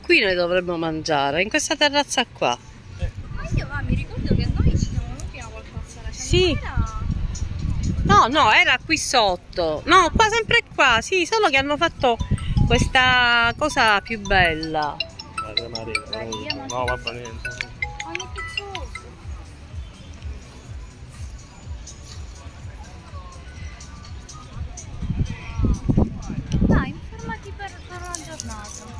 qui noi dovremmo mangiare, in questa terrazza qua. Ma io mi ricordo che noi ci siamo venuti una volta a Sara. Sì. No, era qui sotto. No, qua sempre qua, sì, solo che hanno fatto questa cosa più bella. No, va bene. Ogni pizzoso. Dai, informati per una giornata.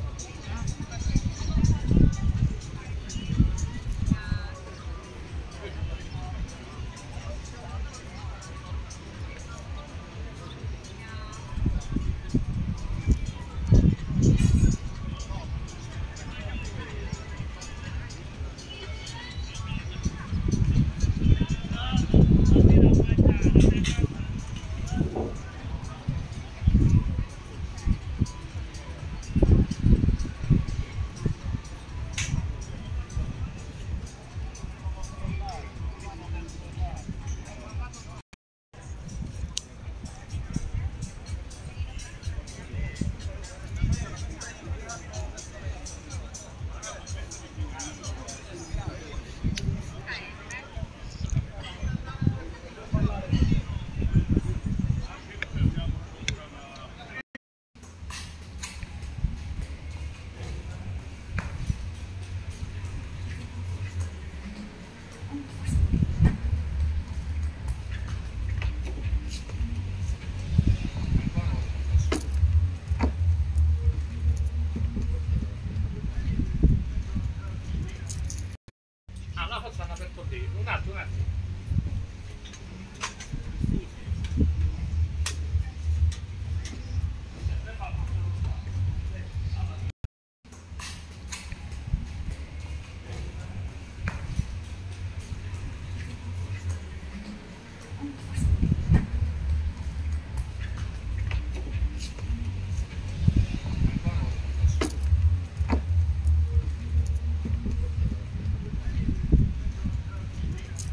No, forse hanno aperto lì. Un attimo.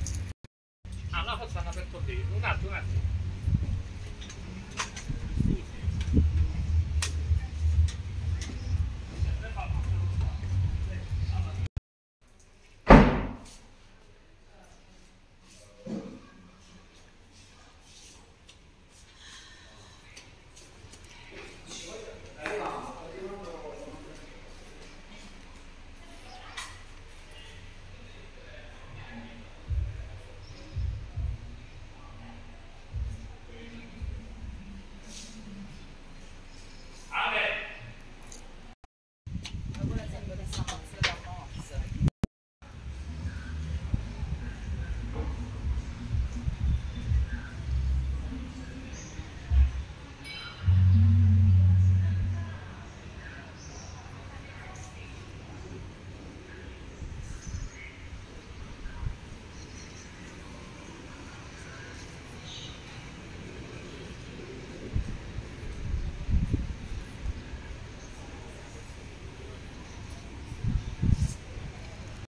No, forse hanno aperto lì. Un attimo.